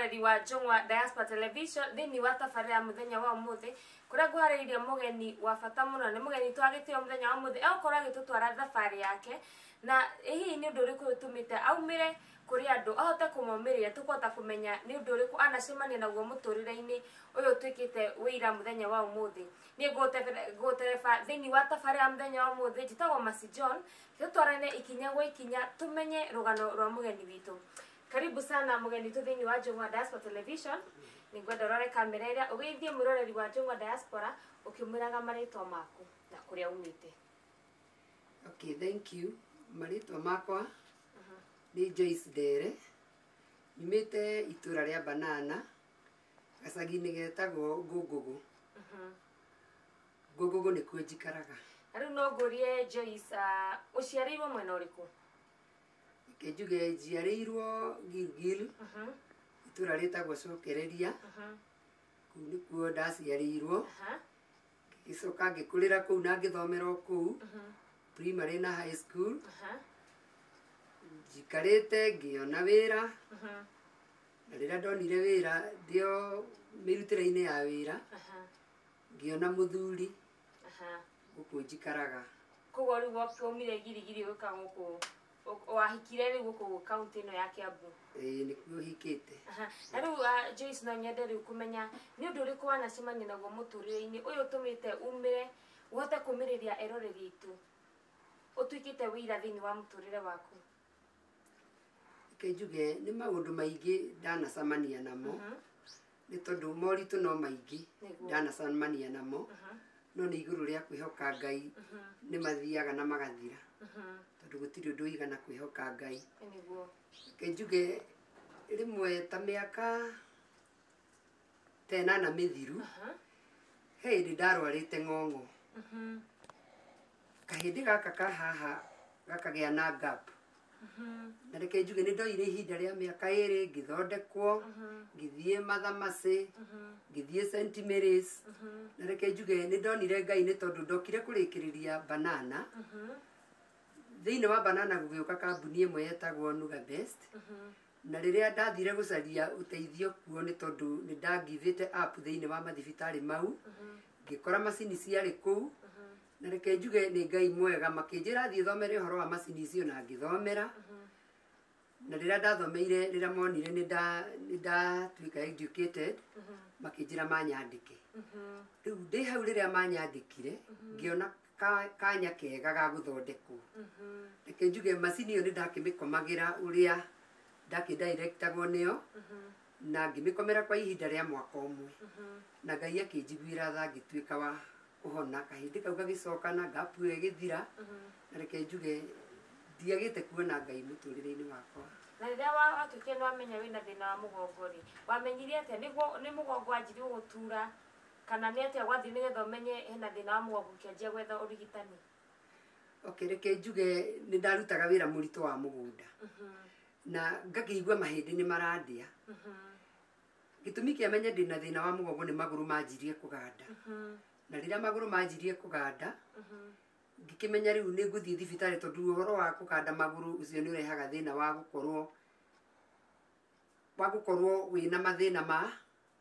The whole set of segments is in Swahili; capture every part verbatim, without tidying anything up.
muroreri wa Njung'wa Diaspora Television thini wa tabarĩra ya muthenya wa umuthi kuria nguharĩirie mugeni wa bata muno ni mugeni twagĩtio muthenya wa umuthi akorwo agĩtũtwara thabarĩ yake na hihi ni ũndũ ũrĩkũ ũtũmĩte aumĩre kuri andu ahote kumumiria tukota kumenya ni undu uriku anacemania naguo muturire-ini uyu twikite wira muthenya wa umuthi ni gutereba thini wa tabarĩra ya muthenya wa umuthi njitagwo Masi John tutwarane ikinya gwa ikinya tumenye rugano rwa mugeni witu. Karibu sana mugeni tu thini wa Njung'wa Diaspora Television. Ningwenda rore kamera ĩrĩa ũgeithie mũroreri wa Njung'wa Diaspora ukimwiraga marĩtwa maku na kuria umite. Okay, thank you. Marĩtwa makwa ni Joyce Ndere, nyumite itura ria Banana gacagi-inĩ getagwo Ngũngũgũ. Ngũngũgũ nĩkuo njikaraga. Riu no ngurie Joyce, uciarĩirwo mwena ũrĩkũ? Reke njuge njiarĩirwo Gilgil, itura rĩtagwo Cokereria, kũu nĩkuo ndaciarĩirwo, ngĩcoka ngĩkũrĩra kũu na ngĩthomera kũu primary na high school. Njikarĩte ngĩona wĩra, na rĩrĩa ndonire wĩra ndio mĩrutĩre-inĩ ya wĩra ngĩona mũthuri gũkũ njikaraga. Koguo rĩu waumire Girigiri gũka gũkũ wahikire rĩu gũkũ kaunti ĩno ya Kiambu? Ĩĩ nĩkuo hikĩte. Na rĩu Joyce no nyende rĩu kũmenya nĩ ũndũ ũrĩkũ wanacemania naguo mũtũrĩre-inĩ ũyũ ũtũmĩte umĩre ũhote kũmĩrĩria eroreri aitũ ũtuĩkĩte wĩira thĩinĩ wa mũtũrĩre waku? Reke njuge nĩ maũndũ maingĩ ndanacemania namo, nĩ tondũ moritũ no maingĩ ndanacemania namo, no nĩ igũrũ rĩa kwĩhoka Ngai nĩ mathiaga na magathira, tondũ gũtirĩ ũndũ ũigana kwĩhoka Ngai. Reke njuge rĩmwe ta mĩaka ta ĩnana mĩthiru he hĩndĩ ndarwarĩte ng'ong'o, kahĩndĩ gaka ka haha gakagĩa na gap. Na reke njuge nĩ ndoire ihinda rĩa mĩaka ĩrĩ ngĩthondekwo, ngĩthiĩ mathamacĩ, ngĩthiĩ Saint Mary's, na reke njuge nĩ ndonire Ngai nĩ tondũ ndokire kũrĩkĩrĩria Banana. Thĩinĩ wa Banana gũgĩũka kambuni ĩmwe yetagwo Nuga Best, na rĩrĩa ndathire gũcaria ũteithio kuo nĩ tondũ nĩ ndangivĩte app thĩinĩ wa mathibitarĩ mau, ngĩkora macini ciarĩ kũu, na reke njuge nĩ Ngai mwega makĩnjĩra thiĩ thomere ũhoro wa macini icio na ngĩthomera. Na rĩrĩa ndathomeire rĩrĩa monire nĩ ndatuĩka educated makĩnjĩra manyandĩke. Rĩu ndĩ hau rĩrĩa manyandĩkire ngĩona kanya kega ga gũthondekwo. Reke njuge macini ĩyo nĩ ndakĩmĩkomagĩra ũrĩa ndakĩdirectagwo nĩyo na ngĩmĩkomera kwa ihinda rĩa mwaka ũmwe, na Ngai akĩnjiguĩra tha ngĩtuĩka wa kuhona. Kahĩndĩ kau gagĩcokana gapu ĩgĩthira, na reke njuge ndiagĩte kuona Ngai mũtũrĩre-inĩ wakwa. Na rĩrĩa watuĩkire nĩ wamenya wĩna thĩna wa mũgongo rĩ, wamenyire atĩa nĩ mũgongo wanjirie gũtura kana nĩ atĩa gwathire nĩgetha ũmenye hena thĩna wa mũgongo ũkĩanjia gwetha ũrigitani? Okay, reke njuge nĩ ndarutaga wĩra mũritũ wa mũgũnda na ngakĩigua mahĩndĩ nĩ marandĩa. Gĩtũmi kĩa menye ndĩna thĩna wa mũgongo nĩ magũrũ manjirie kũganda, na rĩrĩa magũrũ manjirie kũganda ngĩkĩmenya rĩu nĩ ngũthiĩ thibitarĩ tondũ ũhoro wa kũganda magũrũ ũcio nĩ ũrehaga thĩna wa gũkorwo wa gũkorwo wĩna mathĩna ma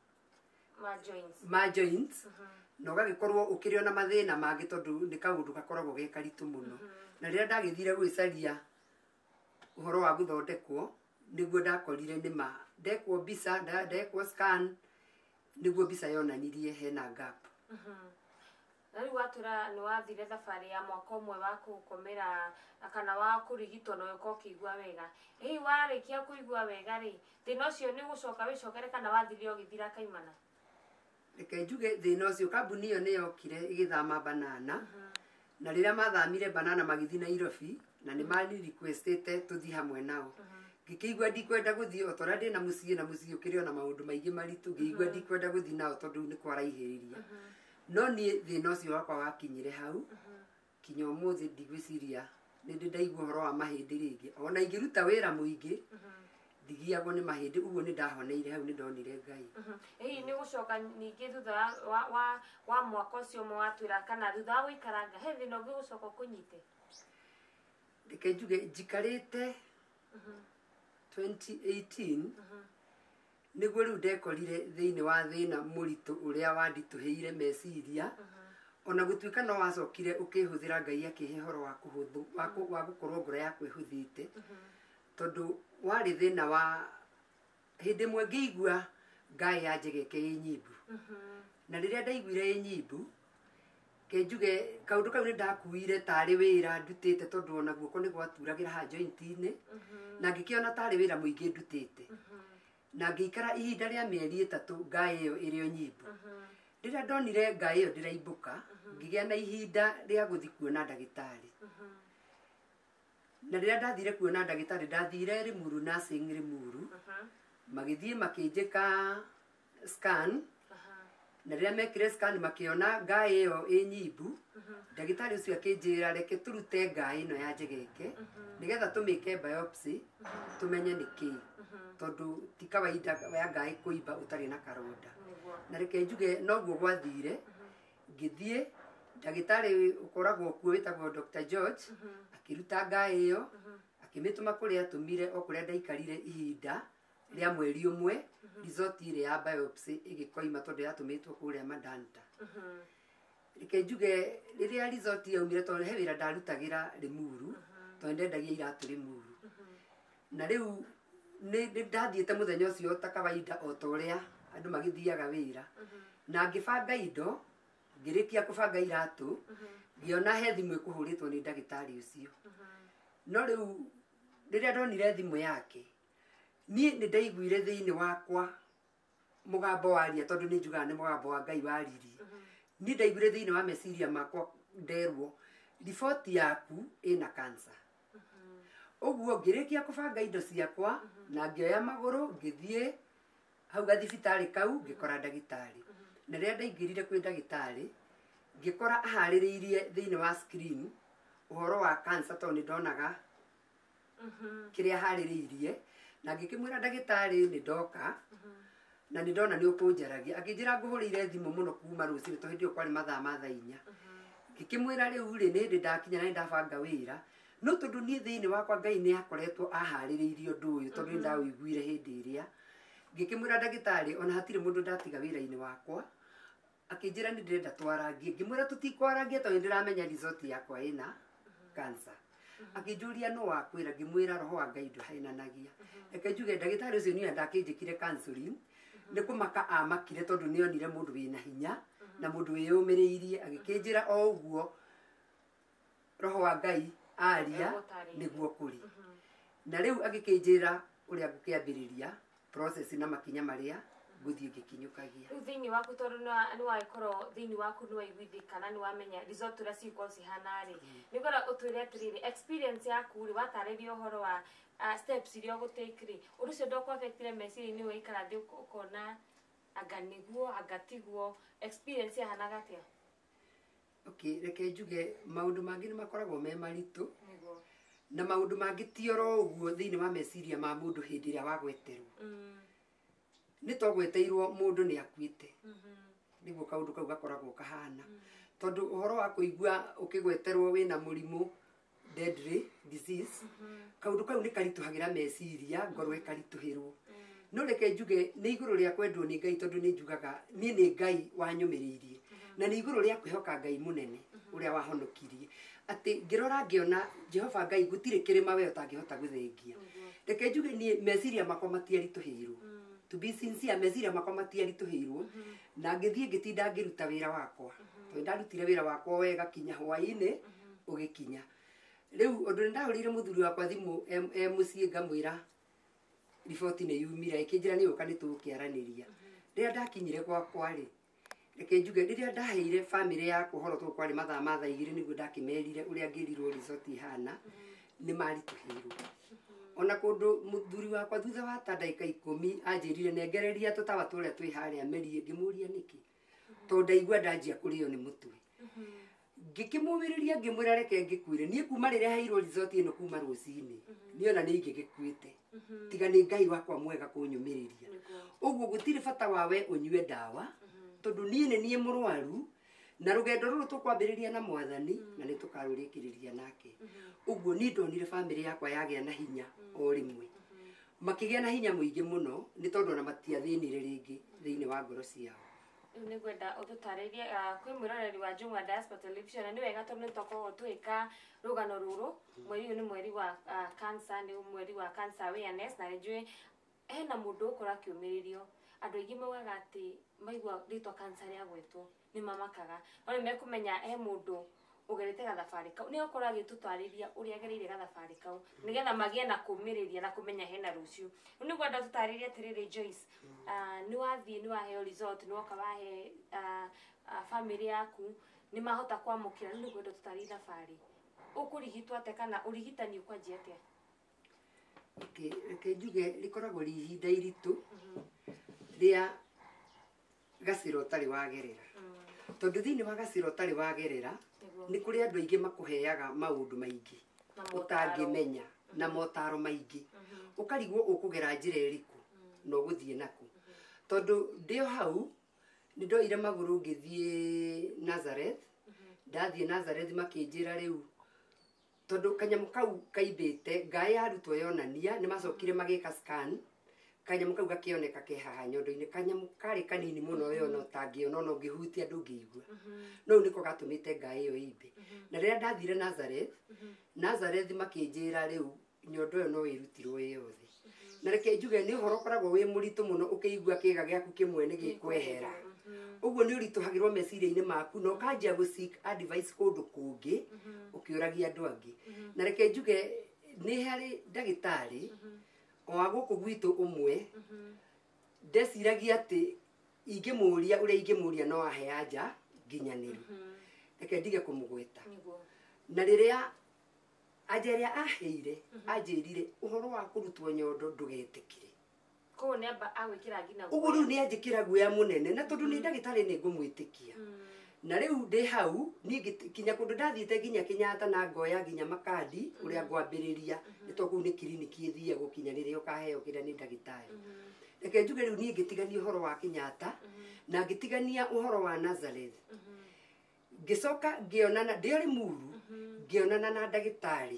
ma joints, na ũgagĩkorwo ũkĩrĩ ona mathĩna mangĩ tondũ nĩ kaũndũ gakoragwo ge karitũ mũno. Na rĩrĩa ndagĩthire gwĩcaria ũhoro wa gũthondekwo nĩguo ndakorire nĩ ma ndekwo mbica, ndekwo scan, nĩguo mbica yonanirie hena gap. Na rĩu watura nĩ wathire thabarĩ ya mwaka ũmwe wa gũkomera kana wa kũrigitwo na ũgĩkorwo ũkĩigua wega. Hihi warĩkia kũigua wega rĩ, thĩna ũcio nĩ ũgũcoka wĩcokere kana wathire ũgĩthira kaimana? Reke njuge thĩna ũcio kambuni ĩyo nĩ yokire ĩgĩthama Banana, na rĩrĩa mathamire Banana magĩthiĩ Nairobi na nĩ mani requestĩte tũthiĩ hamwe nao. Ngĩkĩigua ndikwenda gũthiĩ o tondũ ndĩ na mũciĩ na mũciĩ ũkĩrĩ ona maũndũ maingĩ maritũ, ngĩigua ndikwenda gũthiĩ nao tondũ nĩ kwaraihĩrĩria. No niĩ thĩna ũcio wakwa wakinyire hau, kinya ũmũthĩ ndigwĩciria nĩ ndĩ ndaigua ũhoro wa mahĩndĩ rĩngĩ, ona ingĩruta wĩra mũingĩ ndigiagwo nĩ mahĩndĩ. Ũguo nĩ ndahoneire hau, nĩ ndonire Ngai. Hihi nĩ gũcoka ningĩ thutha wa mwaka ũcio ũmwe watwĩra kana thutha wa gũikaranga he thĩna ũngĩ gũcoka ũkũnyite? Reke njuge njikarĩte twenty eighteen niguo riu ndekorire thiini wa thina muritu uria wandituheire meciria ona gutuika no wacokire ukihuthira Ngai akihe horo wa kuhuthu wa gukorwo ngoro yaku ihuthite tondu wari thina wa hindi mwe ngiigua Ngai yanjegeke i nyimbu na riria ndaiguire i nyimbu kenjuge kaundu kau ni ndakuire tari wira ndutite tondu ona guoko ni gwaturagira ha joint-ini na ngikiona tari wira muingi ndutite na ngikara ihinda ria mieri itatu Ngai iyo irio nyimbu riria ndonire Ngai iyo ndiraimbuka ngigia na ihinda ria guthi kuona ndagitari na riria ndathire kuona ndagitari ndathire Limuru nursing Limuru magithie makinjika scan na riria mekire scan makiona Ngai iyo i nyimbu ndagitari ucio akinjira reke turute Ngai ino ya njegeke nigetha tumike biopsy tumenye niki tondu ti kawaida ya Ngai kuimba utari na karonda na reke njuge noguo gwathire ngithie ndagitari ukoragwo kuo witagwo Doctor George akiruta Ngai iyo akimituma kuria atumire o kuria ndaikarire ihinda ria mweri umwe result ile ya biopsy igikoima tondu yatumitwo kuria Madanta reke njuge riria result yaumire tondu he wira ndarutagira Limuru tondu ndendagia iratu Limuru na riu ni ndathiete muthenya ucio ta kawaida o toria andu magithiaga wira na ngibanga indo ngirikia kubanga iratu ngiona he thimu ikuhuritwo ni ndagitari ucio no riu riria ndonire thimu yake ni ni ndaiguire thiini wakwa mugambo waria tondu ni njugaga ni mugambo wa Ngai waririe ni ndaiguire thiini wa meciria makwa nderwo report yaku ina cancer uguo ngirikia kubanga indo ciakwa na ngioya maguru ngithie hau gathibitari kau ngikora ndagitari na riria ndaingirire kwi ndagitari ngikora ahaririirie thiini wa screen uhoro wa cancer tondu ni ndonaga kiria haririirie na ngikimwira ndagitari ni ndoka na ni ndona ni ukunjaragia akinjira nguhurire thimu muno kuma rucini tondu hindi kwari mathaa ma thaa inya ngikimwira riu ri ni hindi ndakinya na ndabanga wira no tondu ni thiini wakwa Ngai ni akoretwo ahaririirie undu uyu tondu ndawiguire hindi iria ngikimwira ndagitari ona hatire mundu ndatiga wira-ini wakwa akinjira ni ndirenda twarangie ngimwira tutikwarangia tondu ndiramenya result yakwa ina cancer akinjuria no wakwira ngimwira roho wa Ngai nduhainanagia reke njuge ndagitari ucio ni ndakinjikire counseling ni kumaka amakire tondu nionire mundu wina hinya na mundu wiyumiriirie agikinjira o uguo roho wa Ngai aria niguo kuri na riu agikinjira uria ngukiambiriria process na makinya maria guthie gikinyukagia riu thiini waku tondu ni waikoro thiini waku ni waiguithikana ni wamenya result uria cikorwo cihana ri ni ngora utwire atiriri experience yaku ri wataririo uhoro wa steps iria gutake ri undu cio ndokwa affectire meciria ni waikara thi ukona anga niguo anga tiguo experience yahanaga atia okay reke njuge maundu mangi ni makoragwo me maritu na maundu mangi tioro uguo thiini wa meciria ma mundu hindi ria wagweterwo ni togweteirwo mundu ni akuite niguo kaundu kau gakoragwo kahana tondu uhoro wa kuigua ukigweterwo wina murimu deadly disease kaundu kau ni karituhagira meciria ngoro ikarituhirwo no reke njuge ni iguru ria kwendwo ni Ngai tondu ni njugaga ni ni Ngai wanyumiriirie na ni iguru ria kwihoka Ngai munene uria wahonokirie ati ngirora ngiona Jehova Ngai gutire kirima we utangihota guthengia reke njuge ni meciria makwa matiarituhirwo to be sincere meciria makwa matiarituhirwo na ngithie ngitinda ngiruta wira wakwa tondu ndarutire wira wakwa wega kinya hwaini ugikinya riu undu ndahurire muthuri wakwa thimu e mucii ngamwira report ni yumire ikinjira ni uka ni tukiaraniria riria ndakinyire gwakwa ri reke njuge riria ndaheire family yakwa horo tu kwari mathaa ma thaa igiri niguo ndakimerire uria ngirirwo result ihana ni marituhirwo ona kundu muthuri wakwa thutha wa ta ndagika ikumi anjirire nengereria tutawa turia twi haria merie ngimuria niki tondu ndaigua ndanjia kurio ni mutwe ngikimumiriria ngimwira reke ngikuire nie kuma riria hairwo result ino kuma rucini niona ni ngigikuite tiga ni Ngai wakwa mwega kunyumiriria uguo gutire bata wawe unyue dawa tondu nie ni nie murwaru na rugendo ruru tukwambiriria na mwathani na ni tukarurikiriria nake uguo ni ndonire family yakwa yagia na hinya o rimwe makigĩa na hinya mũingĩ mũno nĩ tondũ ona matiathĩnire rĩngĩ thĩinĩ wa ngoro ciao. Rĩu nĩ ngwenda ũtũtarĩrie kwĩ mwĩroreri wa Jung'wa Diaspora Television na nĩ wega tondũ nĩ tũkoragwo twĩka rũgano rũrũ. Mweri ũyũ nĩ mweri wa cancer, nĩ mweri wa cancer awareness, na nĩnjũĩ hena mũndũ ũkora akĩũmĩrĩrio. Andũ aingĩ maugaga atĩ maigua rĩtwa cancer rĩagwetwo nĩ mamakaga, no nĩ mekũmenya he mũndũ ũgerete gathabarĩ kau, nĩ ũkorwo agĩtũtarĩria ũrĩa agereire gathabarĩ kau nĩgetha magĩe na kũmĩrĩria na kũmenya hena rũciũ. Rĩu nĩ ngwenda tũtarĩrie atĩrĩrĩ Joyce, nĩ wathiĩ nĩ waheo result, nĩ woka wahe family yaku nĩ mahota kwamũkĩra, nĩ ngwenda tũtarĩrie thabarĩ ũkũrigitwo atĩa kana ũrigitani ũkwanjia atĩa? Reke njuge rĩkoragwo rĩ ihinda iritũ rĩa gacĩra ũtarĩ wagerera, tondũ thĩinĩ wa gacĩra ũtarĩ wagerera nĩ kũrĩ andũ aingĩ makũheaga maũndũ maingĩ ũtangĩmenya na motaro maingĩ, ũkarigwo ũkũgera njĩra ĩrĩkũ na ũgũthiĩ naku. Tondũ ndĩo hau nĩ ndoire magũrũ ngĩthiĩ Nazareth, ndathiĩ Nazareth makĩnjĩra rĩu tondũ kanyamũ kau kaimbĩte ngaĩ ya arutwo yonania nĩ macokire magĩka scan, kanyamũ kau gakĩoneka ke haha nyondo-inĩ, kanyamũ karĩ kanini mũno we ona ũtangĩona ona ũngĩhutia ndũngĩigua, no rĩu nĩko gatũmĩte ngaĩ ĩyo imbe. Na rĩrĩa ndathire Nazareth, Nazareth makĩnjĩra rĩu nyondo ĩyo no ĩrutirwo ĩ yothe. Na reke njuge nĩ ũhoro ũkoragwo wĩ mũritũ mũno ũkĩigua kĩga gĩaku kĩmwe nĩ gĩkwehera, ũguo nĩ ũritũhagĩrwo meciria-inĩ maku na ũkanjia gũ seek advice kũndũ kũngĩ ũkĩũragia andũ angĩ. Na reke njuge nĩ harĩ ndagĩtarĩ wa gũkũ gwitũ ũmwe ndeciragia atĩ ingĩmũria ũrĩa ingĩmũria no ahe anja nginyanĩru, reke ndige kũmũgweta. Na rĩrĩa anja ĩrĩa aheire anjĩrire ũhoro wa kũrutwo nyondo ndũgetĩkire, koguo nĩ amba agwĩkĩra nginya guoya. Ũguo rĩu nĩ anjĩkĩra guoya mũnene, na tondũ nĩ ndagĩtarĩ nĩ ngũmwĩtĩkia. Na rĩu ndĩ hau niĩ kinya kũndũ ndathiĩte nginya Kenyatta na ngoya nginya makadi ũrĩa ngwambĩrĩria, nĩ tondũ kũu nĩ kiriniki ĩthiaga gũkinya rĩrĩa ũkaheo kĩrĩa nĩ ndagĩtarĩ. Reke njuge rĩu niĩ ngĩtigania ũhoro wa Kenyatta na ngĩtigania ũhoro wa Nazareth, ngĩcoka ngĩonana ndĩ o Limuru, ngĩonana na ndagĩtarĩ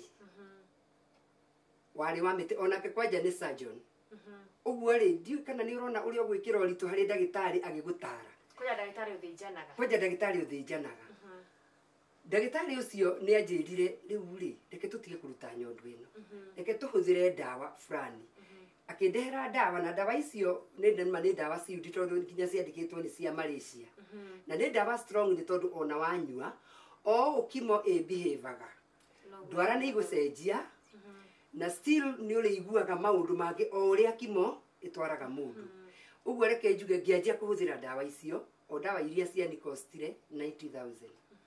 warĩ wa mĩtĩ, onake kwanja nĩ surgeon. Ũguo rĩ ndiũĩ kana nĩ ũrona ũrĩa ũgwĩkĩra ũritũ harĩ ndagĩtarĩ agĩgũtara. Kwanja ndagĩtarĩ ũthĩnjanaga. Kwanja ndagĩtarĩ ũthĩnjanaga. Ndagĩtarĩ ũcio nĩ anjĩrire rĩu rĩ reke tũtige kũruta nyondo ĩno, reke tũhũthĩre ndawa fulani. Akĩndehera ndawa na ndawa icio nĩ ndema nĩ ndawa ciudi tondũ nginya ciandĩkĩtwo nĩ cia Malaysia, na nĩ ndawa strong nĩ tondũ ona wanyua o ũkimo ĩ behaviaga ndwara nĩ igũcenjia na still nĩ ũrĩiguaga maũndũ mangĩ o ũrĩa kimo ĩtwaraga mũndũ. Ũguo reke njuge ngĩanjia kũhũthĩra ndawa icio, o ndawa iria cianikostire ninety thousand.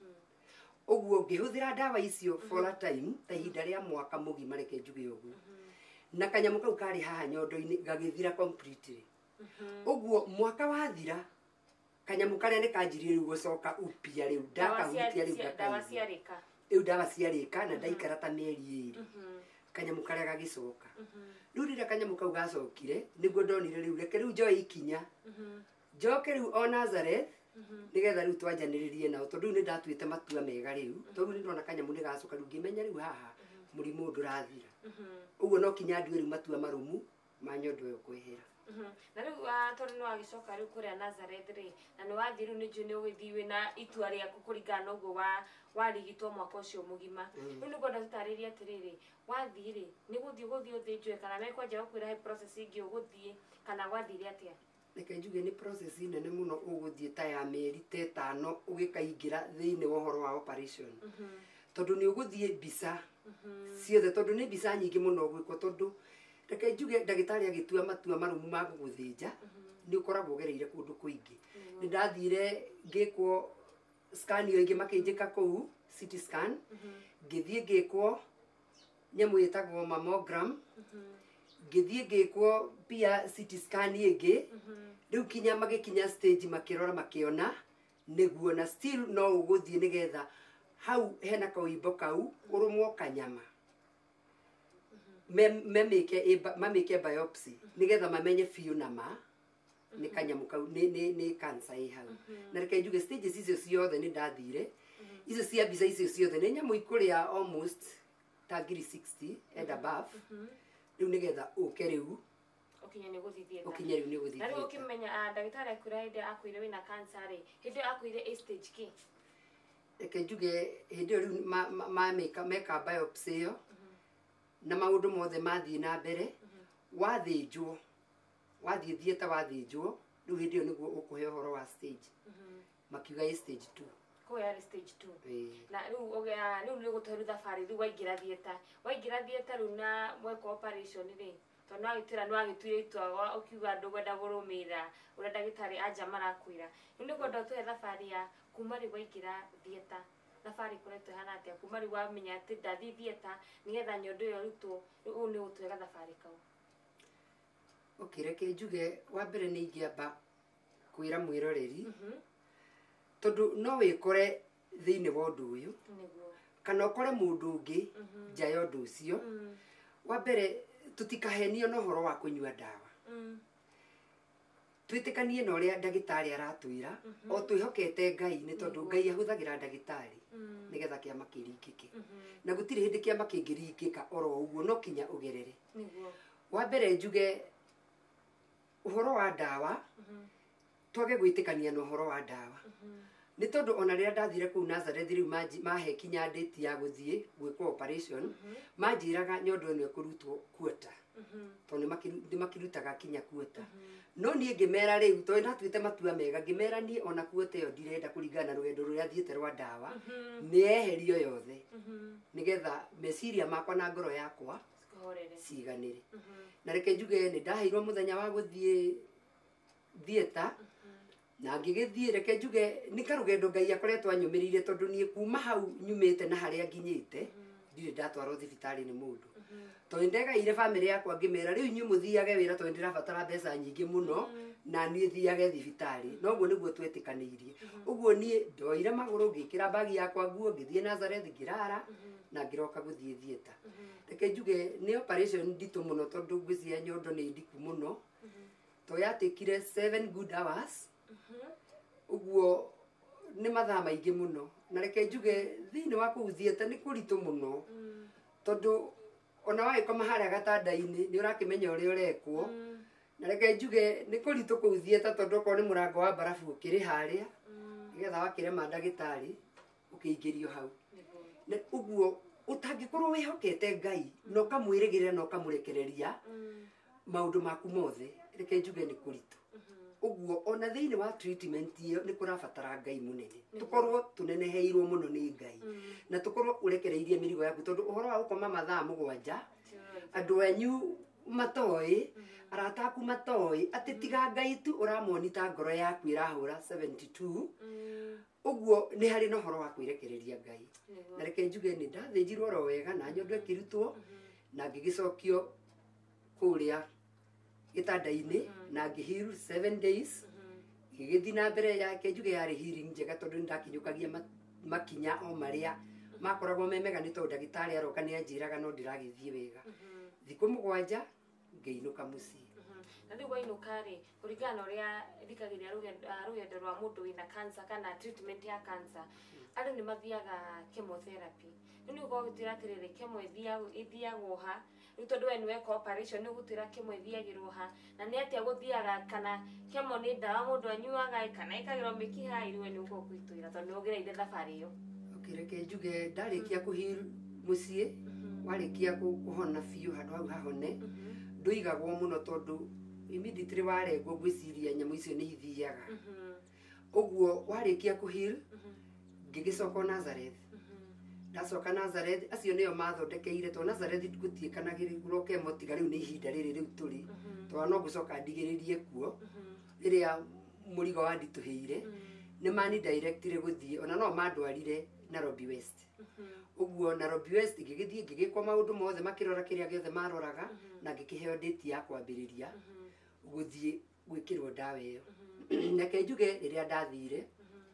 Ũguo ngĩhũthĩra ndawa icio for a time ta ihinda rĩa mwaka mũgima, reke njuge ũguo, na kanyamũ kau karĩ haha nyondo-inĩ gagĩthira completely. Ũguo mwaka wathira kanyamũ karĩa nĩ kanjirie rĩu gũcoka upia, rĩu ndakahutia rĩu ndakaigua rĩu ndawa ciarĩka na ndaikara ta mĩeri ĩrĩ kanyamũ karĩa gagĩcoka. Rĩu rĩrĩa kanyamũ kau gacokire nĩguo ndonire rĩu reke rĩu njoe ikinya njoke rĩu o Nazareth nĩgetha rĩu twanjanĩrĩrie nao, tondũ rĩu nĩ ndatuĩte matua mega rĩu, tondũ nĩ ndona kanyamũ nĩ gacoka rĩu ngĩmenya rĩu haha mũrimũ ndũrathira. Ũguo no kinya ndue rĩu matua marũmu ma nyondo ĩyo kwehera. Na rĩu tondũ nĩ wagĩcoka rĩu kũrĩa Nazareth rĩ, na nĩ wathiĩ rĩu nĩ njũĩ nĩ ũgĩthiĩ wĩna itua rĩaku kũringana na ũguo wa warigitwo mwaka ũcio mũgima. Rĩu nĩ ngwenda tũtarĩrie atĩrĩrĩ, wathiĩ rĩ nĩ gũthiĩ gũthiĩ ũthĩnjwe kana nĩ kwanja gũkwĩra he process ingĩ ũgũthiĩ kana gwathire atĩa? Reke njuge nĩ process nene mũno ũgũthiĩ ta ya mĩeri ta ĩtano ũgĩkaingĩra thĩinĩ wa ũhoro wa operation, tondũ nĩ ũgũthiĩ mbica ciothe, tondũ nĩ mbica nyingĩ mũno ũgwĩkwo, tondũ reke njuge ndagĩtarĩ agĩtua matua marũmu ma gũgũthĩnja nĩ ũkoragwo ũgereire kũndũ kũingĩ. Nĩ ndathire ngĩkwo scan ĩyo ĩngĩ makĩnjĩka kũu C T scan, ngĩthiĩ ngĩkwo nyamũ ĩtagwo mammogram, ngĩthiĩ ngĩkwo pia C T scan ĩngĩ, rĩu kinya magĩkinya stage makĩrora makĩona nĩguo na still no ũgũthiĩ nĩgetha hau hena kaũimbo kau ũrũmwo kanyama memeke mameke biopsy nĩgetha mamenye biũ nama nĩ kanyamũ kau nĩ cancer ĩ hau. Na reke njuge stages icio ciothe nĩ ndathire, icio cia mbica icio ciothe nĩ nyamũ ikũrĩa almost ta ngiri sixty and above, riu nigetha uke riu ukinye ni guthi theater ukinye riu ni guthi na riu ukimenya ndagitari akwira hindi akwire wina cancer ri hindi akwire a stage ki eke njuge hindi riu ma ma meka meka biopsy yo na maundu mothe mathie na mbere wathinjwo wathie theater wathinjwo riu hindi niguo ukuhe horo wa stage makiuga stage two ko ya stage two na riu ogea riu ni gutoru thafari riu waingira theater waingira theater riu na mweka operation ri to no agitira no agitwire itwa ukiuga ndugwenda gurumira ura ndagitari anja marakwira ni ngwenda tu thafari ya kuma ri waingira theater thafari kuretwe hana atia kuma ri wamenya ati ndathi theater nigetha nyondo yo ruto riu ni gutwega thafari kau okireke njuge wa mbere ni ingiamba kwira mwiroreri tondu no wikore thiini wa undu uyu kana ukore mundu ungi nja ya undu ucio wa mbere tutikahenio no horo wa kunyua dawa twitikanie na uria ndagitari aratwira o twihokete Ngai ni tondu Ngai ahuthagira ndagitari nigetha kiama kiringike na gutiri hindi kiama kingiringika oro uguo no kinya ugerere wa mbere njuge uhoro wa dawa twage gwitikania no horo wa dawa ni tondu ona rira ndathire ku Nazareth riu mahe kinya date ya guthie gwikwo operation manjiraga nyondo ino kurutwo kuota tondu ni makirutaga kinya kuota no nie ngimera riu to ndatuite matua mega ngimera ni ona kuota yo ndirenda kuringana rugendo ruria thiete rwa dawa ni eherio yothe nigetha meciria makwa na ngoro yakwa ciganire na reke njuge ni ndaheirwo muthenya wa guthie theater na ngigithie reke njuge ni karugendo Ngai akoretwo anyumirire tondu nie kuma hau nyumite na haria nginyite ndire ndatwarwo thibitari ni mundu to ndegaire family yakwa ngimera riu nyu muthiage wira to ndirabatara mbeca nyingi muno na nie thiage thibitari noguo niguo twetikanirie uguo nie ndoire maguru ngikira bagi yakwa nguo ngithie Nazareth ngirara na ngiroka guthie theater reke njuge ni operation nditu muno tondu ngwiciria nyondo ni ndiku muno to yatikire seven good hours uguo ni mathaa maingi muno na reke njuge thiini wa kuuthieta ni kuritu muno tondu ona wagikoma haria gatanda-ini ni urakimenya uria urekwo na reke njuge ni kuritu kuuthieta tondu ko ni murango wa barafu ukiri haria nigetha wakirema ndagitari ukiingirio hau na uguo utangikorwo wihokete Ngai no kamwirigirira no kamurekereria maundu maku mothe reke njuge ni kuritu uguo ona thiini wa treatment iyo ni kurabatara Ngai munene tukorwo tuneneheirwo muno ni Ngai na tukorwo urekereirie mirigo yaku tondu uhoro wa ukoma mathaa mugwanja andu enyu matoi arataku matoi ati tiga Ngai tu uramonita ngoro yaku irahura seventy two uguo ni hari no horo wa kwirekereria Ngai na reke njuge ni ndathinjirwo ro wega na nyondo ikirutwo na ngigicokio kuria gitanda-ini na ngihil seven days gigithi na mbere yake njuge yari healing njega tondu ndakinyukagia makinya o maria makoragwo memega ni tondu ndagitari aroka ni anjiraga no ndiragithie wega thiku mugwanja ngeinuka mucii na riu wainuka ri kuringana uria thikagiria rugendo rwa mundu wina cancer kana treatment ya cancer andu ni mathiaga chemotherapy ni ugo gutira atiriri chemo ithiagwo ha riu tondu we niweka operation ni gutira chemo ithiagirwo ha na ni atia guthiaga kana chemo ni ndawa mundu anyuaga kana ikagirwo mikiha iriwe ni ugo gwitwira tondu ni ugereire thafari iyo okireke njuge ndarikia kuhil mucii warikia kuhona fiu handu hau hahone nduigagwo muno tondu immediately warengwo gwiciria nyamu icio ni ithiaga uguo warikia kuhil ngigicoka Nazareth ndacoka Nazareth acio niyo mathondekeire to Nazareth gutiikanagirwo kemo tiga riu ni ihinda riri riu turi to no gucoka ndigiririe kuo iria murigo wa ndituheire ni mani directly guthie ona no mandwarire Nairobi West uguo Nairobi West ngigithie ngigikwa maundu mothe makirora kiria giothe maroraga na ngikiheo date ya kwambiriria guthie gwikirwo dawa iyo nake njuge riria ndathire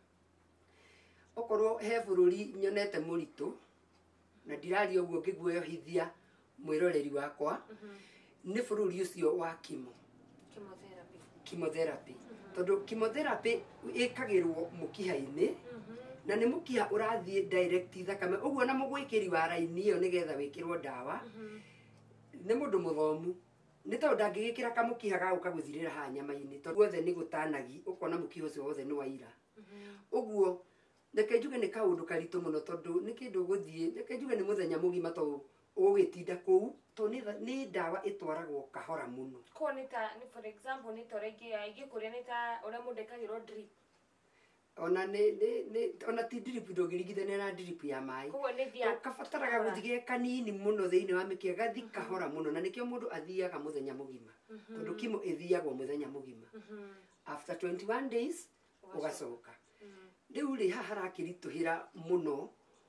okorwo he bururi nyonete muritu na ndirari uguo ngiguoyohithia mwiroreri wakwa ni bururi ucio wa kimo chemotherapy chemotherapy tondu chemotherapy ikagirwo mukiha-ini na ni mukiha urathie direct thakame uguo na mugwikiri wa raini iyo nigetha wikirwo dawa nĩ mũndũ mũthomu nĩ tondũ ndangĩgĩkĩra kamũkiha ga gũka gũthirĩra haha nyama-inĩ tondũ guothe nĩ gũtanagi ũkona mũkiha ũcio wothe nĩ waira ũguo reke njuge nĩ kaũndũ karitũ mũno tondũ nĩ kĩndũ gũthiĩ reke njuge nĩ mũthenya mũgima tondũ ũgĩtinda kũu tondũ nĩ ndawa ĩtwaragwo kahora mũno ko nĩ ta for example nĩ ta ũrĩa ingĩkũria nĩ ta ũrĩa mũndũ ekagĩrwo drip ona nĩ nĩ ona ti drip ndũngĩringithania na drip ya maĩ kabataraga gũthige kanini mũno thĩinĩ wa mĩkiha gathi kahora mũno na nĩkĩo mũndũ athiaga mũthenya mũgima tondũ kimo ĩthiagwo mũthenya mũgima after twenty-one days ũgacoka rĩu rĩ haha harakĩritũhĩra mũno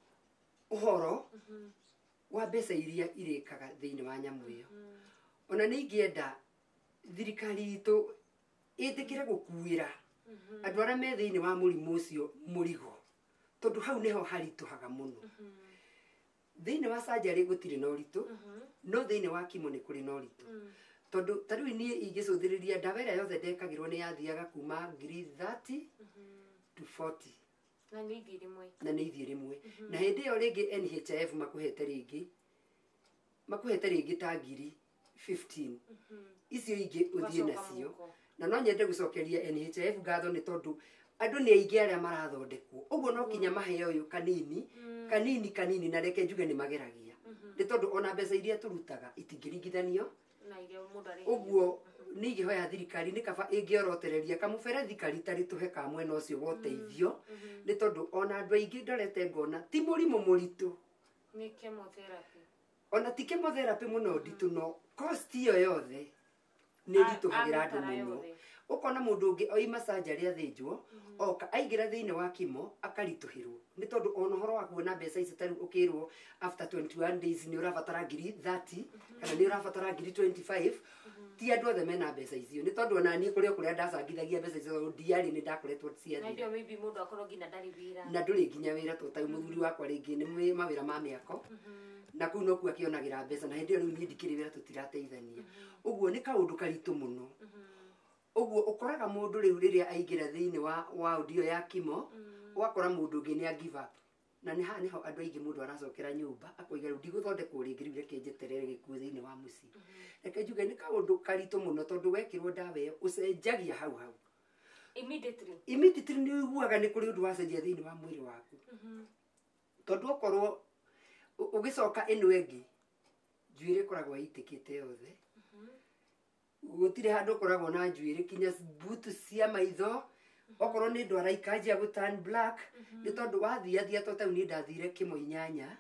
ũhoro wa mbeca iria irĩkaga thĩinĩ wa nyamũ ĩyo ona nĩ ingĩenda thirikari itũ ĩtĩkĩre gũkuĩra andũ arĩa me thĩinĩ wa mũrimũ ũcio mũrigo tondũ hau nĩho haritũhaga mũno thĩinĩ wa surgery gũtirĩ na ũritũ no thĩinĩ wa kimo nĩ kũrĩ na ũritũ tondũ ta rĩu niĩ ingĩcũthĩrĩria ndawa ĩrĩa yothe ndekagĩrwo nĩ yathiaga kuma ngiri thirty to forty na nĩ ithiĩ rĩmwe na nĩ ithiĩ rĩmwe na hĩndĩ ĩyo rĩngĩ N H I F makũhete rĩngĩ makũhete rĩngĩ ta ngiri fifteen icio ingĩ ũthiĩ nacio na no nyende gũcokeria N H I F ngatho nĩ tondũ andũ nĩ aingĩ arĩa marathondekwo ũguo no kinya maheo ũyũ kanini kanini kanini na reke njuge nĩ mageragia nĩ tondũ ona mbeca iria tũrutaga itingĩringithanio ũguo nĩ ingĩhoya thirikari nĩ kaba ĩngĩorotereria kamũberethi karitari tũhe ka mwena ũcio wa ũteithio nĩ tondũ ona andũ aingĩ ndorete ngona ti mũrimũ mũritũ nĩ chemotherapy ona ti chemotherapy mũno nditũ no cost iyo yothe nĩ ritũhagĩra andũ mũno ũkona mũndũ ũngĩ oima surgery athĩnjwo oka aingĩra thĩinĩ wa kimo akaritũhĩrwo nĩ tondũ ona ũhoro wa kuona mbeca ici tarĩu ũkĩrwo after twenty-one days nĩ ũrabatara ngiri thirty kana nĩ ũrabatara ngiri twenty-five ti andũ othe mena mbeca icio nĩ tondũ ona niĩ kũrĩa kũrĩa ndacangithagia mbeca icio ndiarĩ nĩ ndakoretwo ciathira na ndũrĩ nginya wĩra tondũ tarĩu mũthuri wakwa rĩngĩ nĩ mawĩra ma mĩako na kũu no kuo akĩonagĩra mbeca na hĩndĩ ĩyo rĩu niĩ ndikĩrĩ wĩra tũtirateithania ũguo nĩ kaũndũ karitũ mũno ũguo ũkoraga mũndũ rĩu rĩrĩa aingĩra thĩinĩ wa ward ĩyo ya kimo ũgakora mũndũ ũngĩ nĩ a give up na nĩ haha nĩho andũ aingĩ mũndũ aracokera nyũmba akoiga rĩu ndigũthondekwo rĩngĩ rĩu reke njeterere gĩkuũ thĩinĩ wa mũciĩ reke njuge nĩ kaũndũ karitũ mũno tondũ wekĩrwo ndawa ĩyo ũcenjagia hau hau immediately immediately nĩ ũiguaga nĩ kũrĩ ũndũ wacenjia thĩinĩ wa mwĩrĩ waku tondũ okorwo ũgĩcoka ĩno ĩngĩ njuĩrĩ ĩkoragwo ĩitĩkĩte yothe gũtirĩ handũ ũkoragwo na njuĩrĩ kinya butu cia maitho okorwo nĩ ndwara ikanjia gũturn black nĩ tondũ wathiathia to tau niĩ ndathire kimo inyanya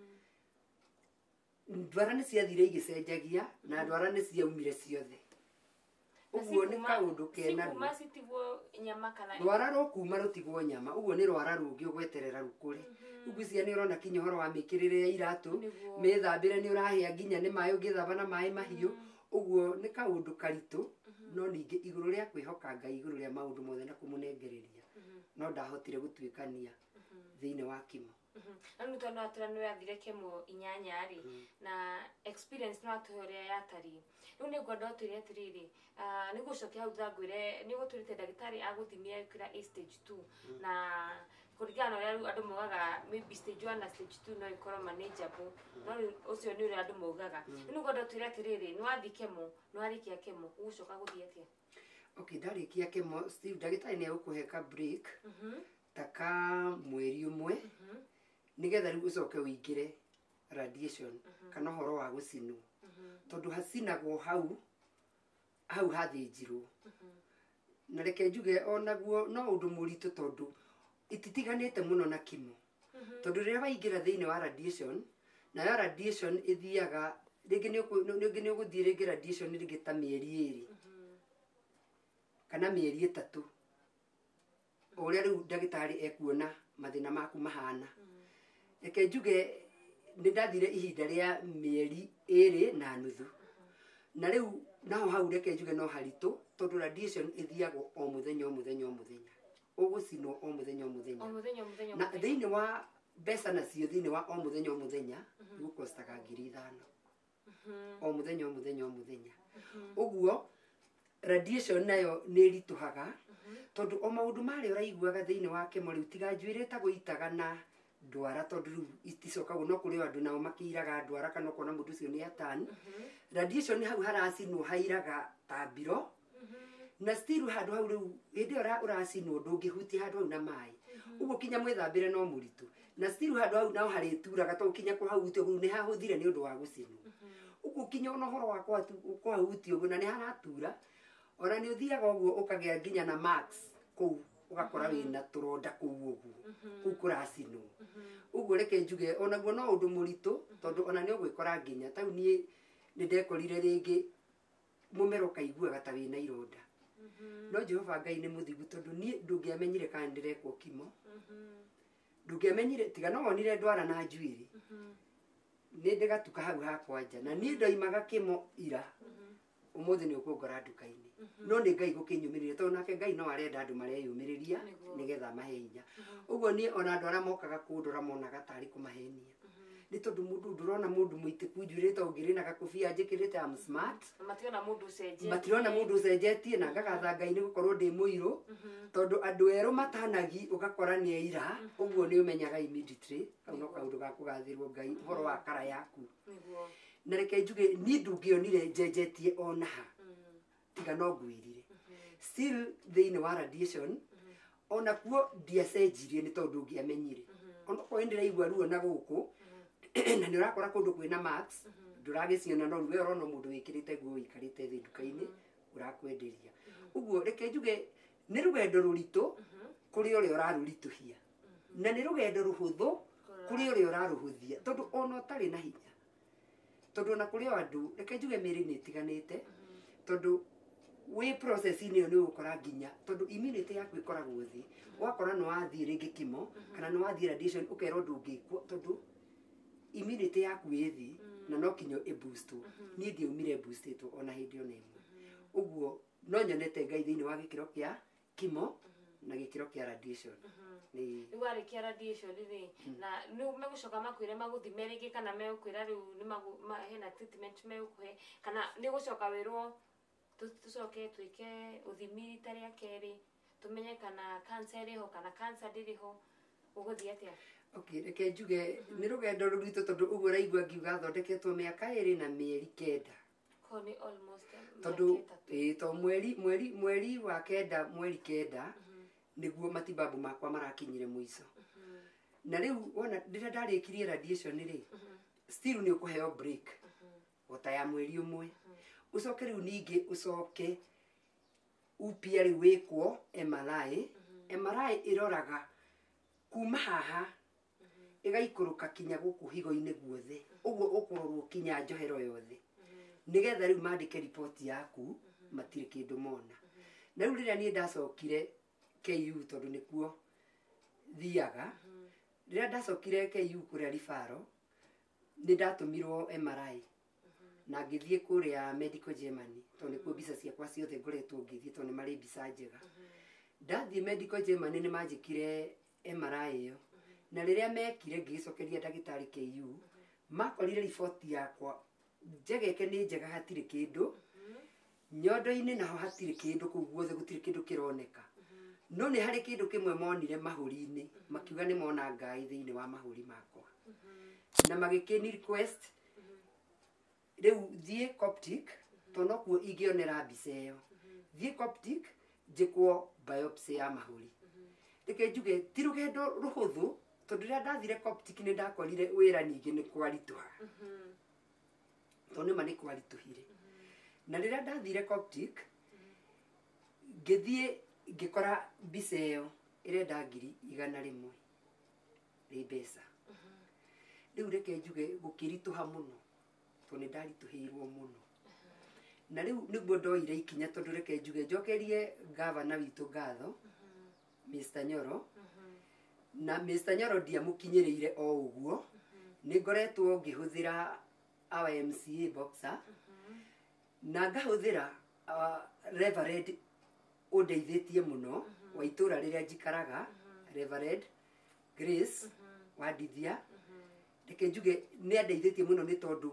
ndwara nĩ ciathire igĩcenjagia na ndwara nĩ ciaumire ciothe ũguo nĩ kaũndũ kena rwara rũkuma rũtigwo nyama ũguo nĩ rwara rũngĩ ũgweterera rũkũre ũguo cia nĩ ũrona kinya ũhoro wa mĩkĩrĩre ya iratũ mĩthambĩre nĩ ũrahĩa nginya nĩ maĩ ũngĩthamba na maĩ mahiũ ũguo nĩ kaũndũ karitũ no ningĩ igũrũ rĩa kwĩhoka Ngai igũrũ rĩa maũndũ mothe na kũmũnengereria no ndahotire gũtuĩkania thĩinĩ wa kimo na nĩ tondũ atũra nĩ wathire kimo inyanya rĩ na experience no atũhe ũrĩa yatariĩ rĩu nĩ ngwenda ũtwĩre atĩrĩrĩ nĩ gũcokia hau thangwĩre nĩ gũtwĩrĩte ndagĩtarĩ agũthimia kwĩra stage two na kũringana na ũrĩa rĩu andũ moigaga maybe stage one na stage two no ĩkorwo manageable no ũcio nĩ ũrĩa andũ moigaga nĩ ngwenda ũtwĩre atĩrĩrĩ nĩ wathi kemo nĩ warĩkia kemo ũgũcoka gũthiĩ atĩa okay ndarĩkia kemo Steve ndagĩtarĩ nĩ egũkũhe ka break ta ka mweri ũmwe nĩgetha rĩu ũcoke ũingĩre radiation kana ũhoro wa gũcinwo tondũ hacinagwo hau hau hathĩnjirwo na reke njuge onaguo no ũndũ mũritũ tondũ ititiganĩte mũno na kimo tondũ rĩrĩa waingĩra thĩinĩ wa radiation nayo radiation ĩthiaga rĩngĩ nĩ ũgũthiĩ rĩngĩ radiation rĩngĩ ta mĩeri ĩrĩ kana mĩeri ĩtatũ ũrĩa rĩu ndagĩtarĩ ekuona mathĩna maku mahana reke njuge nĩ ndathire ihinda rĩa mĩeri ĩrĩ na nuthu na rĩu naho hau reke njuge no haritũ tondũ radiation ĩthiagwo o mũthenya o mũthenya o mũthenya ũgũcinwo o mũthenya o mũthenya na thĩinĩ wa mbeca nacio thĩinĩ wa o mũthenya o mũthenya igũkostaga ngiri ithano o mũthenya o mũthenya o mũthenya ũguo radiation nayo nĩ ĩritũhaga tondũ o maũndũ marĩa ũraiguaga thĩinĩ wa kemo rĩu tiga njuĩrĩ ta gũitaga na ndwara tondu riu iticokaguo no kuri andu nao makiraga ndwara kana kona mundu ucio ni atani radiation hau haracinwo hairaga tabiro na still handu hau riu hindi ora uracinwo ndungihutia handu hau na mai uguo kinya mwithambire no muritu na still handu hau nao harituraga to kinya kuhahutio guo ni hahuthire ni undu wa gucinwo uguo kinya ono horo wakwa kuhahutio guo na ni haratura ona ni uthiaga uguo ukagia nginya na max kuu ugakora wina turonda kuu uguo kuu kuracinwo uguo reke njuge ona guo no undu muritu tondu ona ni ugwikora nginya tau nie ni ndekorire ringi mumero kaiguaga ta wina ironda no Jehova Ngai ni muthigu tondu nie ndungiamenyire kana ndirekwo kimo ndungiamenyire tiga no wonire ndwara na njuiri ni ndigatuka hau hakwa nja na nie ndoimaga kimo ira umuthi ni ukungora nduka-ini no ni Ngai gukinyumirire tondu nake Ngai no arenda andu mareyumiriria nigetha mahe hinya uguo ni ona andu aria mokaga kundora monaga tari kumahenia ni tondu mundu ndurona mundu muitiku njurite ungirina gakubia njikirite am smart matirona mundu ucenjetie matirona mundu ucenjetie na ngagatha Ngai ni gukorwo ndi muiru tondu andu eru matanagi ugakora ni aira uguo ni umenyaga immediately au no kaundu gakugathirwo Ngai horo wa kara yaku na reke njuge ni ndungionire njenjetie ona ha tiga no ngwirire still thiini wa radiation ona kuo ndiacenjirie ni tondu ngiamenyire ona ko ndiraigua ruo na guku na ni urakora kundu kwina max nduragiciona no we urona mundu wikirite nguo ikarite thi nduka-ini urakwenderia uguo reke njuge ni rugendo ruritu kuri uri urarurituhia na ni rugendo ruhuthu kuri uri uraruhuthia tondu ona utari na hinya tondu na kuri andu reke njuge miri ni tiganite tondu we process ini ni ukora nginya tondu immunity yaku ikoragwo thi wakora no wathie ringi kimo kana no wathie radiation ukero ndungikwo tondu immunity yaku ithi na no kinyo e boost ni ndi umire boostito ona hindi ona imwe uguo no nyonete Ngai thiini wa gikiro kia kimo na gikiro kia radiation ni wari kia radiation ri na ni megucoka makwire maguthime ringi kana megukwira riu ni hena treatment megukuhe kana ni gucoka wirwo tucoke twike uthimi taria keri tumenye kana cancer riho kana cancer ndiriho uguthie atia okay reke njuge ni rugendo ruritu tondu uguo raigua ngiuga thondeketwo miaka iri na mieri kenda ko ni almost tondu eh to mweri mweri mweri wa kenda mweri kenda niguo matibabu makwa marakinyire muico na riu wona ndira ndarikirie radiation ri still ni ukuheo break ota ya mweri umwe ucoke riu ningi ucoke upia ri wikwo M R I M R I iroraga kuma haha igaikuruka kinya guku higo-ini guothe uguo ukurorwo kinya njohero yothe nigetha riu mandike report yaku matire kindu mona na riu riria ni ndacokire K U tondu nikuo thiaga riria ndacokire K U kuria rifaro ni ndatumirwo M R I na ngithie kuria medical Germany tondu nikuo bisa ciakwa ciothe ngoretwo ngithie tondu mari bisa njega ndathie medical Germany ni manjikire M R I iyo na riria mekire ngicokeria ndagitari K U makorire report yakwa njegeke ni njega hatire kindu nyondo-ini naho hatire kindu kuu guothe gutire kindu kironeka no ni hari kindu kimwe monire mahuri-ini makiuga ni mona ngai thiini wa mahuri makwa na magikini request riu thie Coptic tono kuo ingionera mbica iyo thie Coptic njikwo biopsy ya mahuri reke njuge ti rugendo ruhuthu tondu riria ndathire Coptic ni ndakorire wira ningi ni kwarituha tondu mani kwarituhire na riria ndathire Coptic ngithie ngikora mbica iyo irenda ngiri igana rimwe ri mbeca riu reke njuge gukirituha muno tondu ndarituhirwo muno na riu niguo ndoire ikinya tondu reke njuge njokerie gavana witu ngatho Mister Nyoro na Mister Nyoro ndiamukinyiriire o uguo ni ngoretwo ngihuthira our M C A boxer na ngahuthira Reverend undeithitie muno wa itura riria njikaraga Reverend Grace Wadithia reke njuge ni andeithitie muno ni tondu